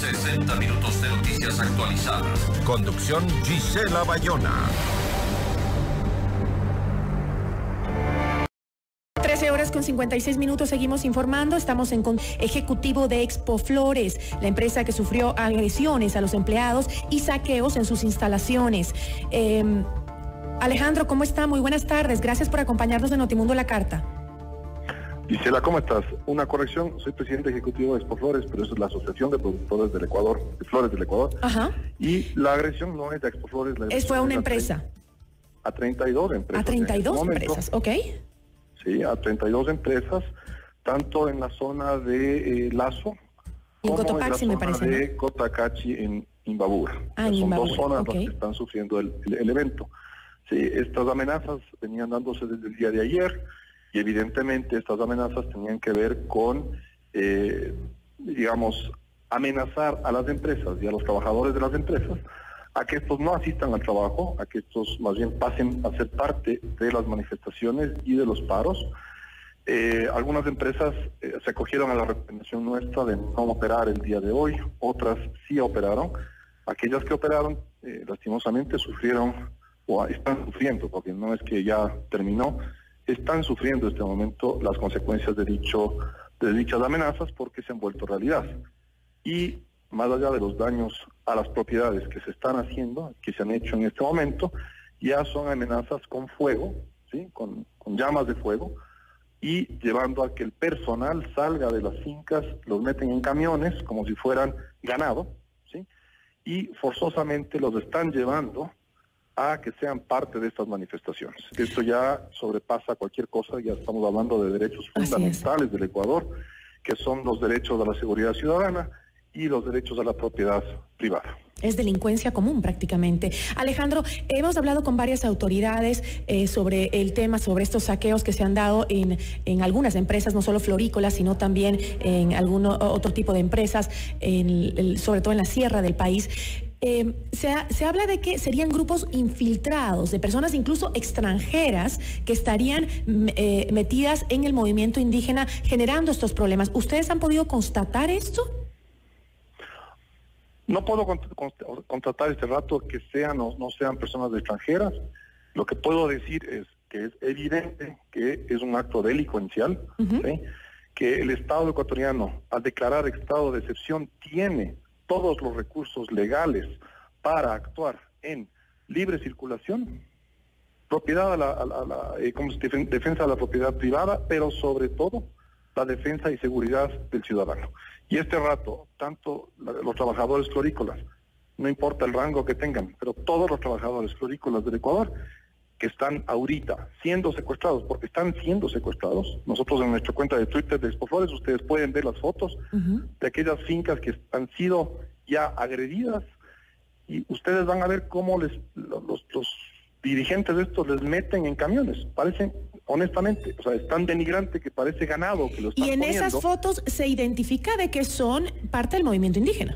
60 minutos de noticias actualizadas. Conducción Gisela Bayona. 13:56, seguimos informando. Estamos en ejecutivo de Expoflores, la empresa que sufrió agresiones a los empleados y saqueos en sus instalaciones. Alejandro, ¿cómo está? Muy buenas tardes. Gracias por acompañarnos en Notimundo La Carta. Gisela, ¿cómo estás? Una corrección, soy presidente ejecutivo de Expoflores, pero eso es la Asociación de Productores del Ecuador, de Flores del Ecuador. Ajá. Y la agresión no es de Expoflores. Fue a una empresa. A 32 empresas. A 32 empresas, ok. Sí, a 32 empresas, tanto en la zona de Lazo, y en como Cotopaxi, en la me parece, zona ¿no? de Cotacachi, en Imbabura. En Son Imbabura, dos zonas okay, las que están sufriendo el evento. Sí, estas amenazas venían dándose desde el día de ayer, y evidentemente estas amenazas tenían que ver con, digamos, amenazar a las empresas y a los trabajadores de las empresas a que estos no asistan al trabajo, a que estos más bien pasen a ser parte de las manifestaciones y de los paros. Algunas empresas se acogieron a la recomendación nuestra de no operar el día de hoy, otras sí operaron. Aquellas que operaron, lastimosamente, sufrieron o están sufriendo, porque no es que ya terminó, están sufriendo en este momento las consecuencias de dichas amenazas porque se han vuelto realidad. Y más allá de los daños a las propiedades que se están haciendo, que se han hecho en este momento, ya son amenazas con fuego, ¿sí? con llamas de fuego, y llevando a que el personal salga de las fincas, los meten en camiones como si fueran ganado, ¿sí? Y forzosamente los están llevando a que sean parte de estas manifestaciones. Esto ya sobrepasa cualquier cosa, ya estamos hablando de derechos fundamentales del Ecuador, que son los derechos a la seguridad ciudadana y los derechos a la propiedad privada. Es delincuencia común prácticamente. Alejandro, hemos hablado con varias autoridades sobre el tema, sobre estos saqueos que se han dado en algunas empresas, no solo florícolas, sino también en algún otro tipo de empresas, sobre todo en la sierra del país. Se habla de que serían grupos infiltrados, de personas incluso extranjeras que estarían metidas en el movimiento indígena generando estos problemas. ¿Ustedes han podido constatar esto? No puedo constatar este rato que sean o no sean personas extranjeras. Lo que puedo decir es que es evidente que es un acto delincuencial, ¿sí? Que el Estado ecuatoriano, al declarar estado de excepción, tiene todos los recursos legales para actuar en libre circulación, propiedad defensa de la propiedad privada, pero sobre todo la defensa y seguridad del ciudadano. Y este rato, tanto los trabajadores florícolas, no importa el rango que tengan, pero todos los trabajadores florícolas del Ecuador que están ahorita siendo secuestrados, porque están siendo secuestrados. Nosotros en nuestra cuenta de Twitter de Expoflores, ustedes pueden ver las fotos de aquellas fincas que han sido ya agredidas, y ustedes van a ver cómo los dirigentes de estos les meten en camiones. Parecen, honestamente, o sea, es tan denigrante que parece ganado que lo están poniendo. Y en esas fotos se identifica de que son parte del movimiento indígena.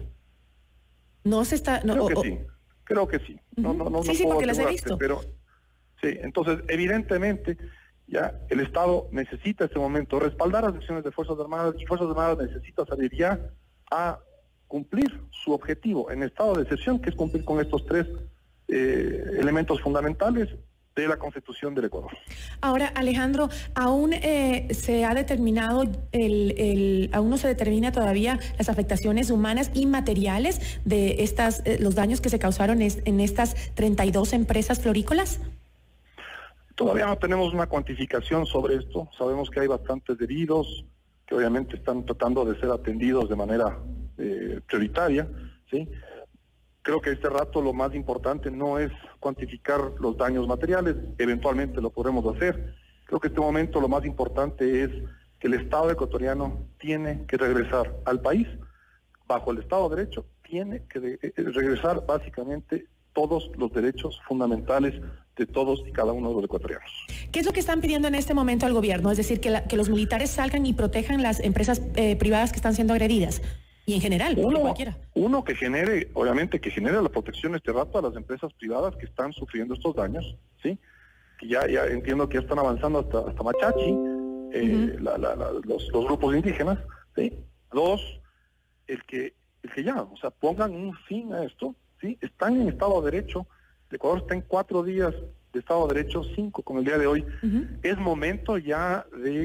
No se está... No, creo que sí. No sí, puedo porque las he visto. Pero sí, entonces, evidentemente, ya el Estado necesita en este momento respaldar las acciones de Fuerzas Armadas. Fuerzas Armadas necesita salir ya a cumplir su objetivo en estado de excepción, que es cumplir con estos tres elementos fundamentales de la Constitución del Ecuador. Ahora, Alejandro, aún se ha determinado, aún no se determina todavía las afectaciones humanas y materiales de los daños que se causaron en estas 32 empresas florícolas. Todavía no tenemos una cuantificación sobre esto. Sabemos que hay bastantes heridos que obviamente están tratando de ser atendidos de manera prioritaria, ¿sí? Creo que este rato lo más importante no es cuantificar los daños materiales, eventualmente lo podremos hacer. Creo que en este momento lo más importante es que el Estado ecuatoriano tiene que regresar al país, bajo el Estado de Derecho, tiene que regresar básicamente todos los derechos fundamentales de todos y cada uno de los ecuatorianos. ¿Qué es lo que están pidiendo en este momento al gobierno? Es decir, que los militares salgan y protejan las empresas privadas que están siendo agredidas. Y en general, cualquiera. Uno que genere, obviamente, que genere la protección este rato a las empresas privadas que están sufriendo estos daños, ¿sí? Que ya entiendo que ya están avanzando hasta Machachi, los grupos indígenas, ¿sí? Dos, el que urge ya, o sea, pongan un fin a esto, ¿sí? Están en Estado de Derecho, Ecuador está en 4 días de Estado de Derecho, 5 con el día de hoy. Es momento ya de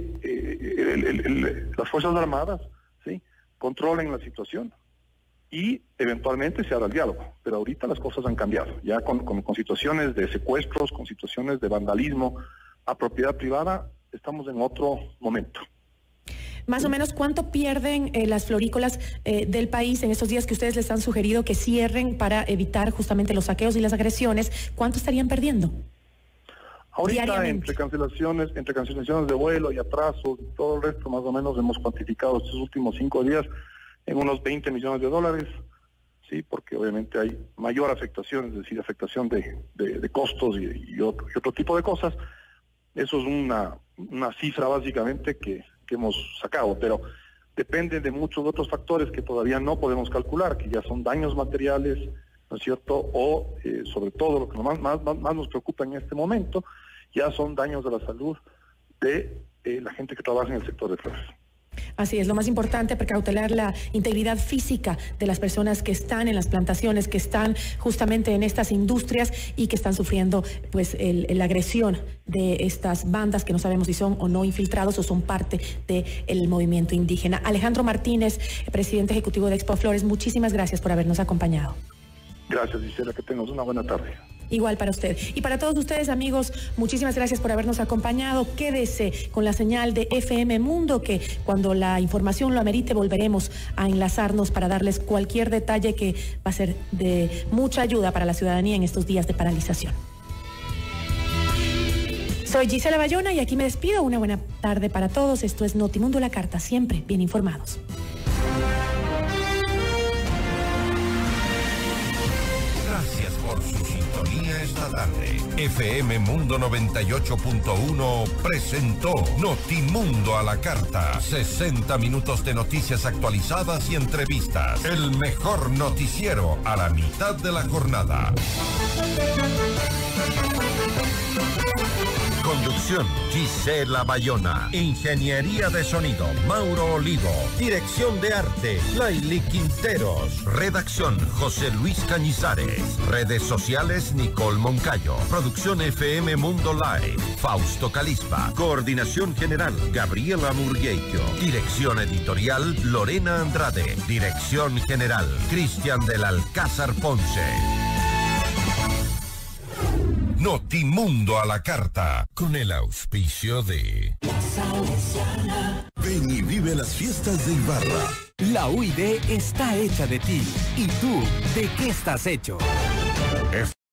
que las Fuerzas Armadas, ¿sí?, controlen la situación y eventualmente se haga el diálogo. Pero ahorita las cosas han cambiado, ya con situaciones de secuestros, con situaciones de vandalismo a propiedad privada, estamos en otro momento. Más o menos, ¿cuánto pierden las florícolas del país en estos días que ustedes les han sugerido que cierren para evitar justamente los saqueos y las agresiones? ¿Cuánto estarían perdiendo? Ahorita entre cancelaciones de vuelo y atrasos y todo el resto, más o menos hemos cuantificado estos últimos 5 días en unos $20 millones, sí, porque obviamente hay mayor afectación, es decir, afectación de costos y otro tipo de cosas. Eso es una cifra básicamente que hemos sacado, pero depende de muchos otros factores que todavía no podemos calcular, que ya son daños materiales, ¿no es cierto? O sobre todo lo que más nos preocupa en este momento, ya son daños de la salud de la gente que trabaja en el sector de flores. Así es, lo más importante, precautelar la integridad física de las personas que están en las plantaciones, que están justamente en estas industrias y que están sufriendo pues la agresión de estas bandas que no sabemos si son o no infiltrados o son parte del movimiento indígena. Alejandro Martínez, presidente ejecutivo de Expo Flores, muchísimas gracias por habernos acompañado. Gracias, Gisela, que tengas una buena tarde. Igual para usted. Y para todos ustedes, amigos, muchísimas gracias por habernos acompañado. Quédese con la señal de FM Mundo, que cuando la información lo amerite volveremos a enlazarnos para darles cualquier detalle que va a ser de mucha ayuda para la ciudadanía en estos días de paralización. Soy Gisela Bayona y aquí me despido. Una buena tarde para todos. Esto es Notimundo La Carta, siempre bien informados. Gracias por su sintonía esta tarde. FM Mundo 98.1 presentó Notimundo a la Carta. 60 minutos de noticias actualizadas y entrevistas. El mejor noticiero a la mitad de la jornada. Conducción, Gisela Bayona. Ingeniería de sonido, Mauro Olivo. Dirección de arte, Laili Quinteros. Redacción, José Luis Cañizares. Redes sociales, Nicole Moncayo. Producción FM Mundo Live, Fausto Calispa. Coordinación general, Gabriela Murgueito. Dirección editorial, Lorena Andrade. Dirección general, Cristian del Alcázar Ponce. Notimundo a la Carta, con el auspicio de Ven y vive las fiestas de Ibarra. La UID está hecha de ti. ¿Y tú, de qué estás hecho?